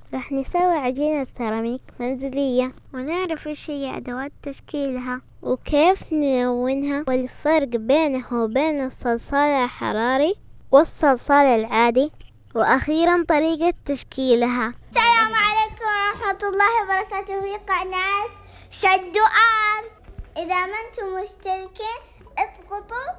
راح نسوي عجينة سيراميك منزلية ونعرف ايش هي ادوات تشكيلها وكيف نلونها والفرق بينه وبين الصلصال الحراري والصلصال العادي، واخيرا طريقة تشكيلها. السلام عليكم ورحمة الله وبركاته في قناة شدو آرت. إذا ما أنتم مشتركين اضغطوا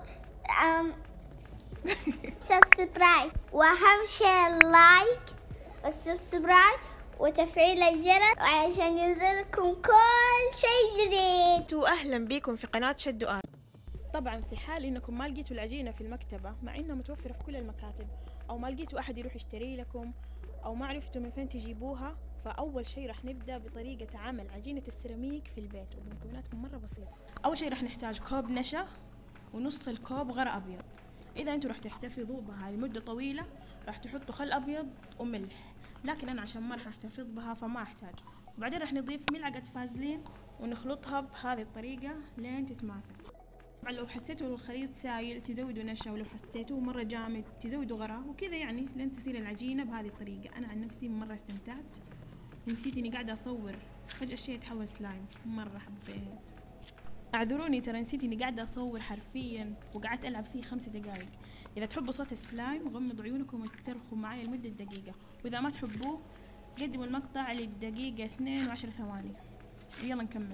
سبسكرايب، وأهم شيء اللايك والسبسكرايب وتفعيل الجرس عشان ينزلكم كل شيء جديد. وأهلا بكم في قناة شدو آرت. طبعا في حال إنكم ما لقيتوا العجينة في المكتبة مع إنها متوفرة في كل المكاتب، أو ما لقيتوا أحد يروح يشتري لكم، أو ما عرفتوا من فين تجيبوها، فأول شيء راح نبدأ بطريقة عمل عجينة السيراميك في البيت وبمكونات مرة بسيطة. أول شيء راح نحتاج كوب نشا ونص الكوب غرق أبيض. إذا أنتوا راح تحتفظوا بها لمدة طويلة راح تحطوا خل أبيض وملح، لكن أنا عشان ما راح أحتفظ بها فما أحتاج. وبعدين راح نضيف ملعقة فازلين ونخلطها بهذه الطريقة لين تتماسك. طبعا لو حسيتوا الخليط سايل تزودوا نشا، ولو حسيتوه مرة جامد تزودوا غراه، وكذا يعني لين تصير العجينة بهذه الطريقة. أنا عن نفسي مرة استمتعت ونسيت إني قاعدة أصور، فجأة الشيء يتحول سلايم، مرة حبيت. اعذروني ترى نسيت إني قاعدة أصور حرفيا وقعدت ألعب فيه 5 دقايق. إذا تحبوا صوت السلايم غمضوا عيونكم واسترخوا معي لمدة دقيقة، وإذا ما تحبوه قدموا المقطع للدقيقة 2 و10 ثواني. يلا نكمل.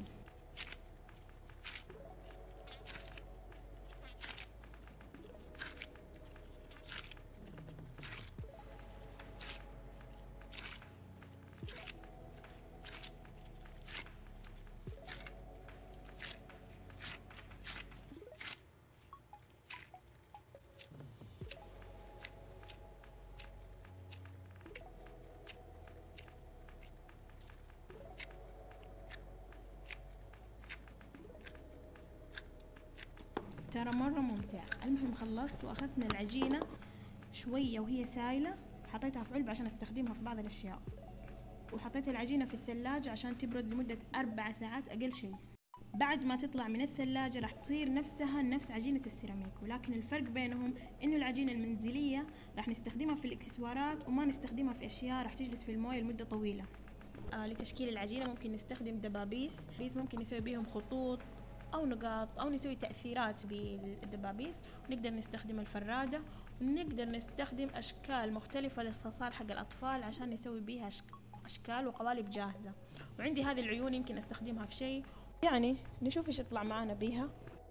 ترى مرة ممتع. المهم خلصت وأخذنا العجينة شوية وهي سايلة، حطيتها في علبة عشان استخدمها في بعض الأشياء، وحطيت العجينة في الثلاجة عشان تبرد لمدة 4 ساعات أقل شيء. بعد ما تطلع من الثلاجة راح تصير نفس عجينة السيراميك، ولكن الفرق بينهم إنه العجينة المنزلية راح نستخدمها في الإكسسوارات وما نستخدمها في أشياء راح تجلس في الموية لمدة طويلة. لتشكيل العجينة ممكن نستخدم دبابيس، ممكن نسوي بيهم خطوط أو نقاط أو نسوي تأثيرات بالدبابيس، ونقدر نستخدم الفرادة، ونقدر نستخدم أشكال مختلفة للصلصال حق الأطفال عشان نسوي بيها أشكال وقوالب جاهزة. وعندي هذه العيون يمكن أستخدمها في شيء، يعني نشوف إيش يطلع معانا بيها.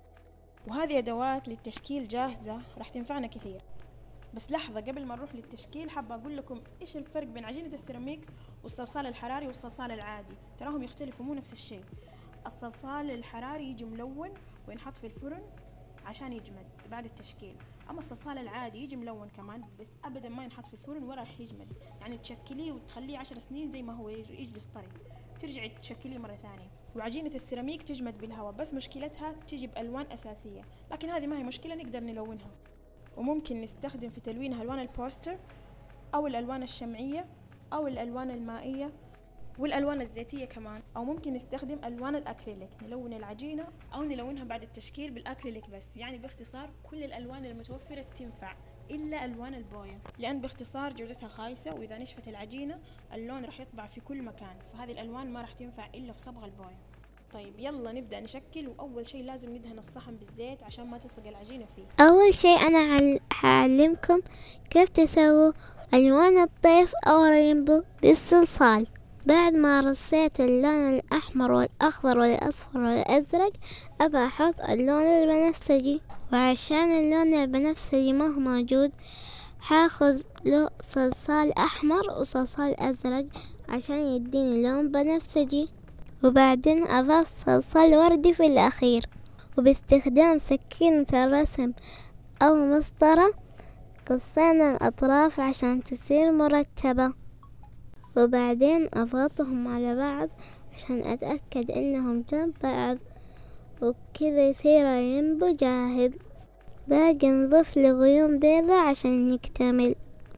وهذه أدوات للتشكيل جاهزة راح تنفعنا كثير. بس لحظة قبل ما نروح للتشكيل حابة أقول لكم إيش الفرق بين عجينة السيراميك والصلصال الحراري والصلصال العادي. تراهم يختلفوا مو نفس الشيء. الصلصال الحراري يجي ملون وينحط في الفرن عشان يجمد بعد التشكيل، أما الصلصال العادي يجي ملون كمان بس أبدا ما ينحط في الفرن ولا راح يجمد، يعني تشكليه وتخليه 10 سنين زي ما هو يجلس طري، ترجعي تشكليه مرة ثانية. وعجينة السيراميك تجمد بالهواء، بس مشكلتها تجي بألوان أساسية، لكن هذه ما هي مشكلة، نقدر نلونها. وممكن نستخدم في تلوينها ألوان البوستر أو الألوان الشمعية أو الألوان المائية والألوان الزيتية كمان، أو ممكن نستخدم ألوان الأكريليك نلون العجينة أو نلونها بعد التشكيل بالأكريليك. بس يعني باختصار كل الألوان المتوفرة تنفع إلا ألوان البوية، لأن باختصار جودتها خايسة، وإذا نشفت العجينة اللون راح يطبع في كل مكان، فهذه الألوان ما راح تنفع إلا في صبغ البوية. طيب يلا نبدأ نشكل. وأول شيء لازم ندهن الصحن بالزيت عشان ما تلصق العجينة فيه. أول شيء أنا هعلمكم كيف تسووا ألوان الطيف أو رينبو بالصلصال. بعد ما رصيت اللون الأحمر والأخضر والأصفر والأزرق أبى أحط اللون البنفسجي، وعشان اللون البنفسجي ما هو موجود هاخذ له صلصال أحمر وصلصال أزرق عشان يديني لون بنفسجي، وبعدين أضاف صلصال وردي في الأخير. وباستخدام سكينة الرسم أو مسطرة قصينا الأطراف عشان تصير مرتبة، وبعدين أضغطهم على بعض عشان أتأكد إنهم جنب بعض، وكذا يصير الرينبو جاهز. باقي نضيف له غيوم بيضة عشان يكتمل.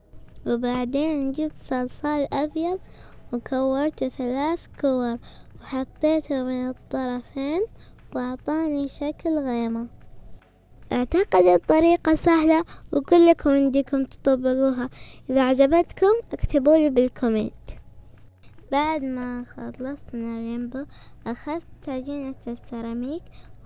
وبعدين جبت صلصال أبيض وكورته 3 كور وحطيته من الطرفين وأعطاني شكل غيمة. أعتقد الطريقة سهلة وكلكم عندكم تطبقوها. إذا عجبتكم اكتبولي بالكومنت. بعد ما خلصت من الريمبو أخذت عجينة السيراميك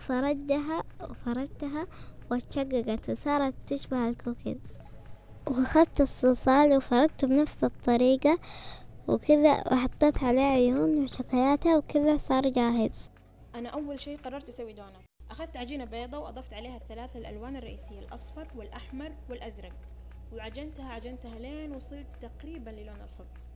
وفردتها واتشققت وصارت تشبه الكوكيز، وأخذت الصلصال وفردته بنفس الطريقة وكذا، وحطيت عليه عيون وشوكولاتة وكذا صار جاهز. أنا أول شيء قررت أسوي دونت. أخذت عجينة بيضة وأضفت عليها الثلاث الألوان الرئيسية، الأصفر والأحمر والأزرق، وعجنتها لين وصلت تقريبا للون الخبز.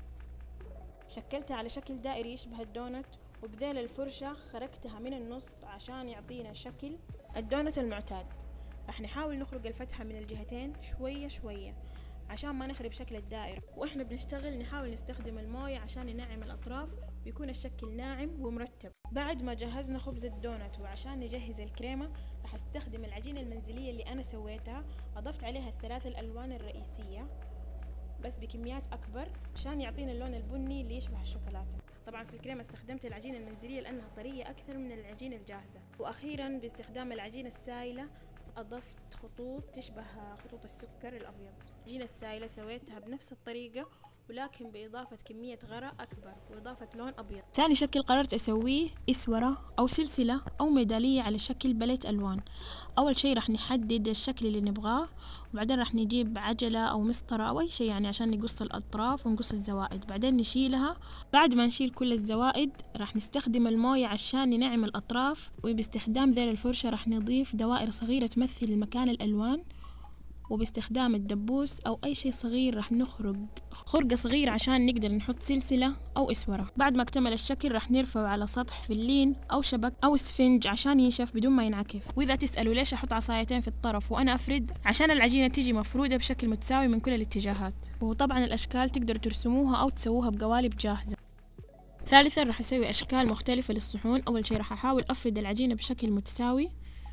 شكلتها على شكل دائري يشبه الدونت، وبذيل الفرشة خرجتها من النص عشان يعطينا شكل الدونت المعتاد. راح نحاول نخرج الفتحة من الجهتين شوية شوية عشان ما نخرب شكل الدائرة، واحنا بنشتغل نحاول نستخدم الموية عشان ننعم الأطراف ويكون الشكل ناعم ومرتب. بعد ما جهزنا خبز الدونت وعشان نجهز الكريمة راح استخدم العجينة المنزلية اللي أنا سويتها، أضفت عليها الثلاث الألوان الرئيسية بس بكميات أكبر عشان يعطينا اللون البني اللي يشبه الشوكولاتة. طبعا في الكريمة استخدمت العجينة المنزلية لأنها طرية أكثر من العجينة الجاهزة. وأخيرا باستخدام العجينة السائلة أضفت خطوط تشبه خطوط السكر الأبيض. العجينة السائلة سويتها بنفس الطريقة ولكن بإضافة كمية غراء أكبر وإضافة لون أبيض. ثاني شكل قررت أسويه إسورة أو سلسلة أو ميدالية على شكل باليت ألوان. أول شيء راح نحدد الشكل اللي نبغاه، وبعدين راح نجيب عجلة أو مسطرة أو أي شيء يعني عشان نقص الأطراف ونقص الزوائد. بعدين نشيلها. بعد ما نشيل كل الزوائد راح نستخدم الموية عشان ننعم الأطراف، وباستخدام ذيل الفرشة راح نضيف دوائر صغيرة تمثل مكان الألوان، وباستخدام الدبوس أو أي شيء صغير راح نخرج خرقة صغيرة عشان نقدر نحط سلسلة أو إسورة. بعد ما اكتمل الشكل راح نرفعه على سطح فلين أو شبك أو اسفنج عشان ينشف بدون ما ينعكف. وإذا تسألوا ليش أحط عصايتين في الطرف وأنا أفرد، عشان العجينة تيجي مفرودة بشكل متساوي من كل الاتجاهات. وطبعا الأشكال تقدروا ترسموها أو تسووها بقوالب جاهزة. ثالثا راح أسوي أشكال مختلفة للصحون. أول شيء راح أحاول أفرد العجينة بشكل متساوي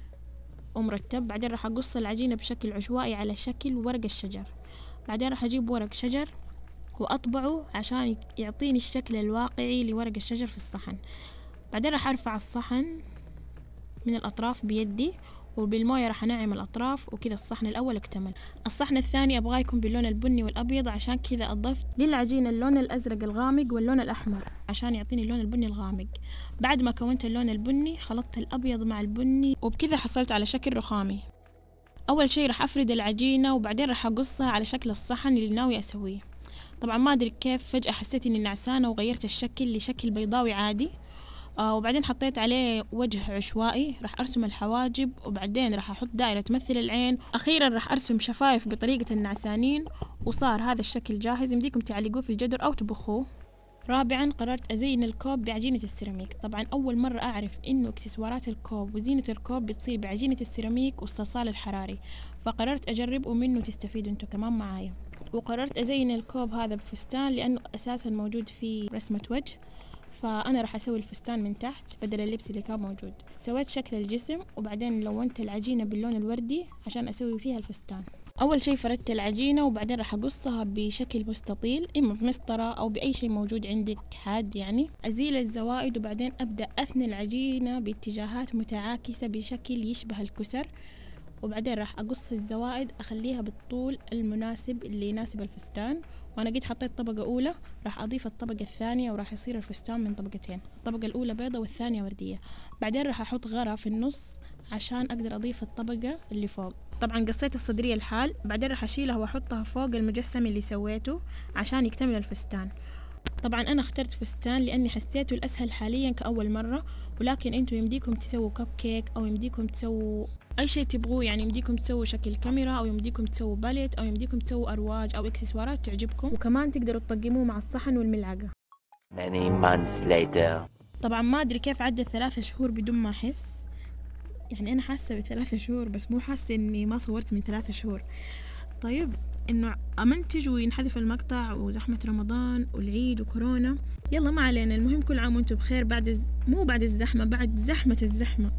ومرتب، بعدين راح أقص العجينة بشكل عشوائي على شكل ورق الشجر. بعدين راح أجيب ورق شجر وأطبعه عشان يعطيني الشكل الواقعي لورق الشجر في الصحن. بعدين راح أرفع الصحن من الأطراف بيدي وبالموية راح أنعم الأطراف، وكذا الصحن الأول اكتمل. الصحن الثاني أبغاه يكون باللون البني والأبيض، عشان كذا أضفت للعجينة اللون الأزرق الغامق واللون الأحمر عشان يعطيني اللون البني الغامق. بعد ما كونت اللون البني خلطت الأبيض مع البني وبكذا حصلت على شكل رخامي. أول شيء راح أفرد العجينة وبعدين راح أقصها على شكل الصحن اللي ناوي أسويه. طبعا ما أدري كيف فجأة حسيت إني نعسانة وغيرت الشكل لشكل بيضاوي عادي. وبعدين حطيت عليه وجه عشوائي، راح أرسم الحواجب وبعدين راح أحط دائرة تمثل العين. أخيرا راح أرسم شفايف بطريقة النعسانين، وصار هذا الشكل جاهز. يمديكم تعلقوه في الجدر أو تبخوه. رابعا قررت أزين الكوب بعجينة السيراميك. طبعا أول مرة أعرف إنه إكسسوارات الكوب وزينة الكوب بتصير بعجينة السيراميك والصلصال الحراري، فقررت أجرب ومنه تستفيدوا انتو كمان معايا. وقررت أزين الكوب هذا بفستان لأنه أساسا موجود فيه رسمة وجه، فأنا راح أسوي الفستان من تحت بدل اللبس اللي كان موجود. سويت شكل الجسم وبعدين لونت العجينة باللون الوردي عشان أسوي فيها الفستان. أول شيء فردت العجينة وبعدين راح أقصها بشكل مستطيل، إما بمسطرة أو بأي شيء موجود عندك حاد يعني. أزيل الزوائد وبعدين أبدأ أثني العجينة باتجاهات متعاكسة بشكل يشبه الكسر، وبعدين راح أقص الزوائد أخليها بالطول المناسب اللي يناسب الفستان. وأنا قد حطيت طبقة أولى، راح أضيف الطبقة الثانية وراح يصير الفستان من طبقتين، الطبقة الأولى بيضة والثانية وردية. بعدين راح أحط غرة في النص عشان أقدر أضيف الطبقة اللي فوق. طبعا قصيت الصدرية الحال، بعدين راح أشيلها وأحطها فوق المجسم اللي سويته عشان يكتمل الفستان. طبعا أنا اخترت فستان لأني حسيته الأسهل حاليا كأول مرة، ولكن أنتوا يمديكم تسووا كب كيك أو يمديكم تسووا أي شيء تبغوه، يعني يمديكم تسووا شكل كاميرا أو يمديكم تسووا باليت أو يمديكم تسووا أرواج أو إكسسوارات تعجبكم، وكمان تقدروا تطقموه مع الصحن والملعقة. Many months later. طبعا ما أدري كيف عدت 3 شهور بدون ما أحس، يعني أنا حاسة ب3 شهور بس مو حاسة إني ما صورت من 3 شهور. طيب إنه أمنتج وينحذف المقطع وزحمة رمضان والعيد وكورونا، يلا ما علينا. المهم كل عام وانتم بخير مو بعد الزحمة، بعد زحمة الزحمة.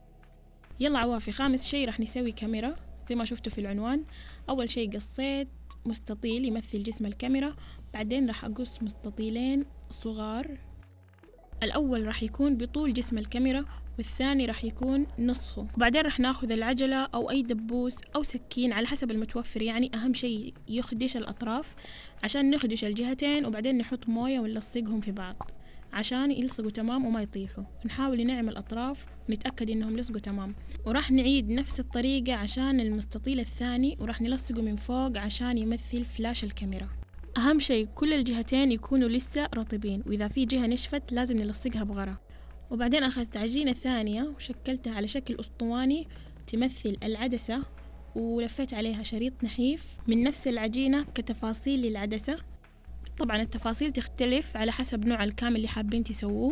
يلا عوافي، خامس شيء راح نسوي كاميرا زي ما شفتوا في العنوان. أول شيء قصيت مستطيل يمثل جسم الكاميرا، بعدين راح أقص مستطيلين صغار الأول راح يكون بطول جسم الكاميرا، والثاني راح يكون نصفه. وبعدين راح ناخذ العجلة أو أي دبوس أو سكين على حسب المتوفر، يعني أهم شيء يخدش الأطراف عشان نخدش الجهتين، وبعدين نحط موية ونلصقهم في بعض عشان يلصقوا تمام وما يطيحوا. نحاول نعمل الأطراف ونتأكد إنهم لصقوا تمام، وراح نعيد نفس الطريقة عشان المستطيل الثاني، وراح نلصقه من فوق عشان يمثل فلاش الكاميرا. أهم شيء كل الجهتين يكونوا لسه رطبين، وإذا في جهة نشفت لازم نلصقها بغرة. وبعدين أخذت عجينة ثانية وشكلتها على شكل أسطواني تمثل العدسة، ولفيت عليها شريط نحيف من نفس العجينة كتفاصيل للعدسة. طبعا التفاصيل تختلف على حسب نوع الكام اللي حابين تسووه،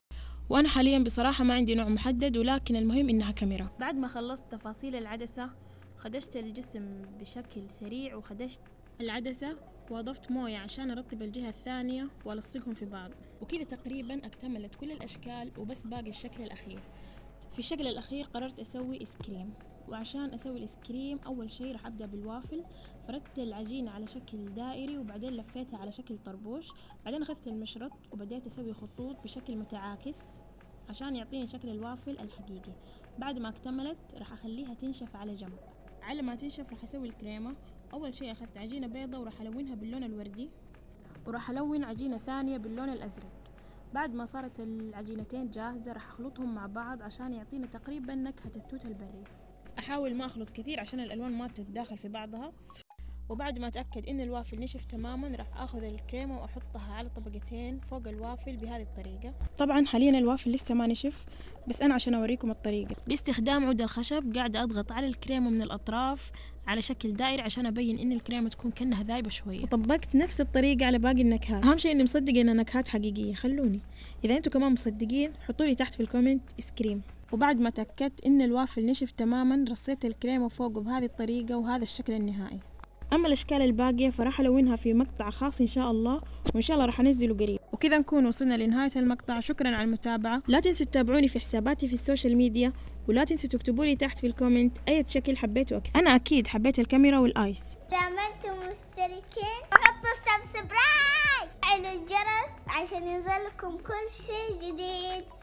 وأنا حاليا بصراحة ما عندي نوع محدد، ولكن المهم إنها كاميرا. بعد ما خلصت تفاصيل العدسة خدشت الجسم بشكل سريع، وخدشت العدسة وأضفت موية عشان أرطب الجهة الثانية وألصقهم في بعض. وكذا تقريبا اكتملت كل الأشكال، وبس باقي الشكل الأخير. في الشكل الأخير قررت أسوي إسكريم، وعشان أسوي الإسكريم أول شيء راح أبدأ بالوافل. فردت العجينة على شكل دائري، وبعدين لفيتها على شكل طربوش. بعدين أخذت المشرط وبدأت أسوي خطوط بشكل متعاكس عشان يعطيني شكل الوافل الحقيقي. بعد ما اكتملت راح أخليها تنشف على جنب. على ما تنشف راح أسوي الكريمة. أول شيء أخذت عجينة بيضة وراح ألونها باللون الوردي، وراح ألون عجينة ثانية باللون الأزرق. بعد ما صارت العجينتين جاهزة راح أخلطهم مع بعض عشان يعطينا تقريبا نكهة التوت البري. أحاول ما أخلط كثير عشان الألوان ما تتداخل في بعضها. وبعد ما أتأكد إن الوافل نشف تماما راح أخذ الكريمة وأحطها على طبقتين فوق الوافل بهذه الطريقة. طبعا حاليا الوافل لسه ما نشف، بس أنا عشان أوريكم الطريقة باستخدام عود الخشب قاعدة أضغط على الكريمة من الأطراف على شكل دائري عشان أبين إن الكريمة تكون كأنها ذايبة شوية. وطبقت نفس الطريقة على باقي النكهات. أهم شيء إني مصدقة إن نكهات حقيقية. خلوني إذا أنتوا كمان مصدقين حطوا لي تحت في الكومنت إسكريم. وبعد ما تأكدت إن الوافل نشف تماما رصيت الكريمة فوقه بهذه الطريقة وهذا الشكل النهائي. أما الأشكال الباقية فراح ألونها في مقطع خاص إن شاء الله، وإن شاء الله راح أنزله قريب. وكذا نكون وصلنا لنهاية المقطع. شكرا على المتابعة. لا تنسوا تتابعوني في حساباتي في السوشيال ميديا، ولا تنسوا تكتبوا لي تحت في الكومنت أي شكل حبيتوا أكثر. أنا أكيد حبيت الكاميرا والآيس. إذا ما أنتم مشتركين حطوا السبسكرايب على الجرس عشان ينزل لكم كل شيء جديد.